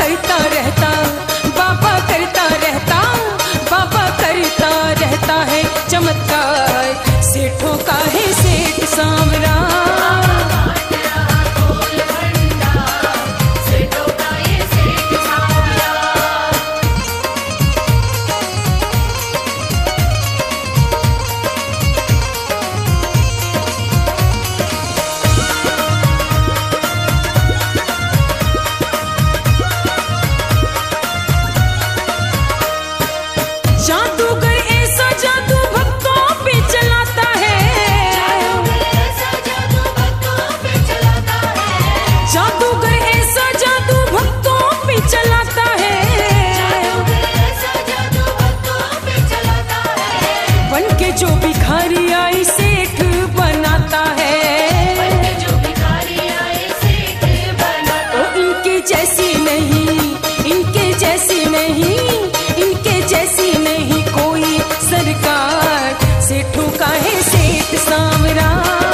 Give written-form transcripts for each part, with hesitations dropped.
करता रहता, बाबा करता रहता, बाबा करता रहता है चमत्कार। सेठों का है सेठ सांवरा, जादूगर ऐसा जादू भक्तों पे चलाता है, जादूगर ऐसा जादू भक्तों पे चलाता है, बन के जो भिखारी आई सेठ बनाता है, ओ इनके जैसी नहीं, इनके जैसी नहीं, इनके जैसी नहीं कोई सरकार। सेठों का है सेठ सांवरा,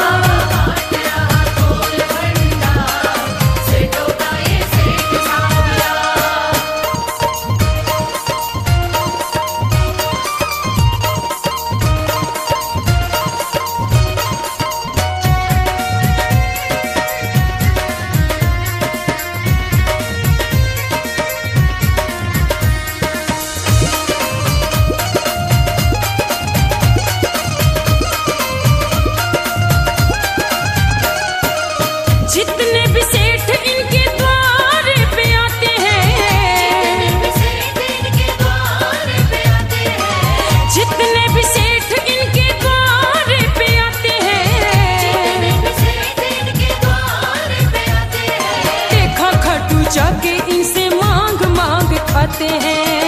जितने भी सेठ इनके द्वार पे आते हैं, जितने भी सेठ इनके द्वार पे आते हैं, देखा खाटू जाके इनसे मांग मांग खाते हैं।